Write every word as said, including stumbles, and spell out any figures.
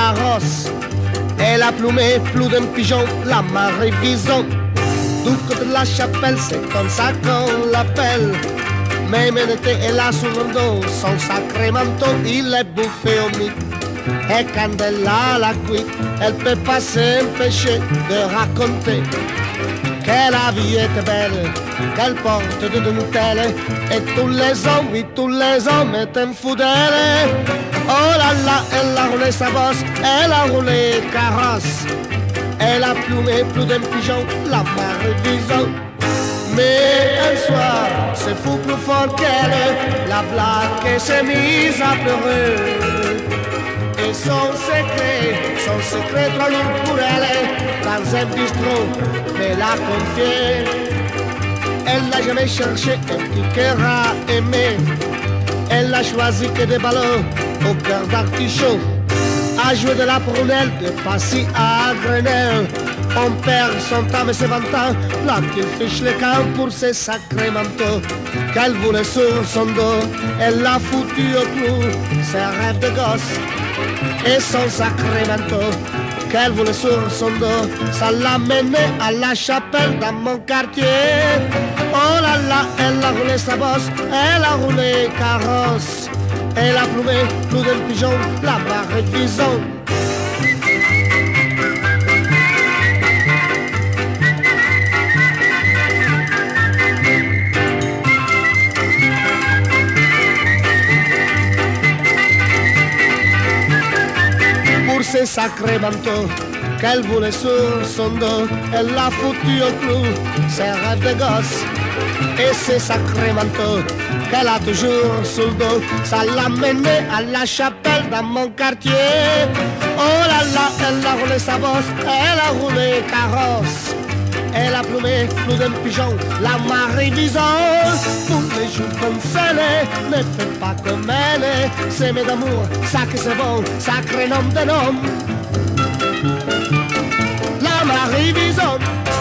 carrosse. Elle a plumé plus d'un pigeon, la Marie Vison. Duc de la Chapelle, c'est comme ça qu'on l'appelle. Même en été, elle a sur le dos son sacré manteau, il est bouffé au mythe. Et quand elle a la cuite, elle peut pas s'empêcher de raconter que la vie était belle, qu'elle porte de dentelle. Et tous les hommes, oui, tous les hommes étaient fous d'elle. Oh là là, elle a roulé sa bosse, elle a roulé carrosse. Elle a plumé plus d'un pigeon, la Marie Vison. Mais un soir, c'est fou plus fort qu'elle, la blague s'est mise à pleurer. Et son secret, son secret trop lourd pour elle, dans un bistrot, mais l'a confié. Elle n'a jamais cherché un petit cœur à aimer. Elle n'a choisi que des ballons au cœur d'artichaut. A jouer de la prunelle de Passy à Grenelle. On perd son temps et ses vingt ans, là qu'il fiche le camp pour ses sacrés manteaux qu'elle voulait sur son dos. Elle l'a foutu au clou, ses rêves de gosse et son sacré manteau qu'elle voulait sur son dos. Ça l'a mené à la chapelle dans mon quartier. Oh là là, elle a roulé sa bosse, elle a roulé carrosse. Elle a plumé plus d'un pigeon, la Marie Vison. Pour ses sacrés manteaux qu'elle voulait sur son dos, elle l'a foutu au clou, ses rêves de gosse et ses sacrés manteaux qu'elle a toujours sous le dos. Ça l'a mené à la chapelle dans mon quartier. Oh là là, elle a roulé sa bosse, elle a roulé carrosse. Elle a plumé plus d'un pigeon, la Marie Vison. Pour les jours comme celle, ne fais pas comme elle. S'aimer d'amour, ça que c'est bon, sacré nom de nom. La Marie Vison.